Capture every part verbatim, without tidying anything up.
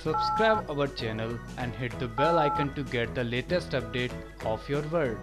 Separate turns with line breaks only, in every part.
Subscribe our channel and hit the bell icon to get the latest update of your world.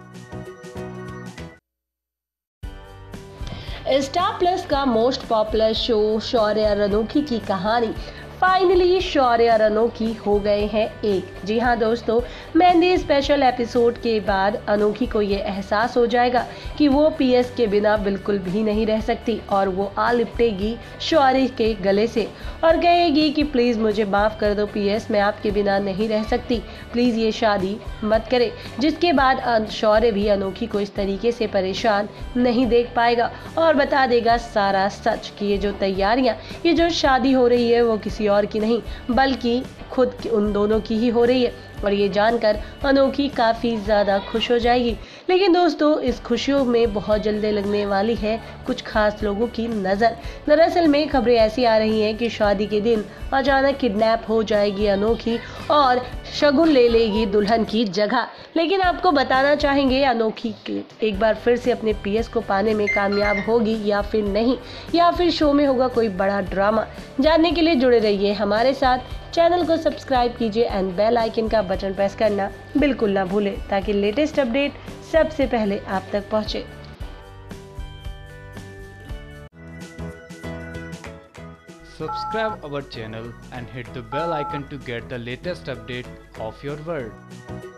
Star Plus का most popular show Shaurya और अनोखी की कहानी finally शौर्य और अनोखी हो गए हैं एक। जी हाँ दोस्तों, मेहंदी स्पेशल एपिसोड के बाद अनोखी को ये एहसास हो जाएगा कि वो पीएस के बिना बिल्कुल भी नहीं रह सकती और वो आ लिपटेगी शौर्य के गले से और कहेगी कि प्लीज़ मुझे माफ़ कर दो पीएस, मैं आपके बिना नहीं रह सकती, प्लीज़ ये शादी मत करे। जिसके बाद शौर्य भी अनोखी को इस तरीके से परेशान नहीं देख पाएगा और बता देगा सारा सच कि ये जो तैयारियां, ये जो शादी हो रही है वो किसी और की नहीं बल्कि खुद उन दोनों की ही हो रही है। और ये जानकर अनोखी काफ़ी ज़्यादा खुश हो जाएगी। लेकिन दोस्तों, इस खुशियों में बहुत जल्दी लगने वाली है कुछ खास लोगों की नज़र। दरअसल में खबरें ऐसी आ रही हैं कि शादी के दिन अचानक किडनैप हो जाएगी अनोखी और शगुन ले लेगी दुल्हन की जगह। लेकिन आपको बताना चाहेंगे अनोखी एक बार फिर से अपने पीएस को पाने में कामयाब होगी या फिर नहीं, या फिर शो में होगा कोई बड़ा ड्रामा। जानने के लिए जुड़े रहिए हमारे साथ, चैनल को सब्सक्राइब कीजिए एंड बेल आइकन का बटन प्रेस करना बिल्कुल ना भूलें ताकि लेटेस्ट अपडेट सबसे पहले आप तक पहुंचे।
Subscribe our channel and hit the bell icon to get the latest update of your world.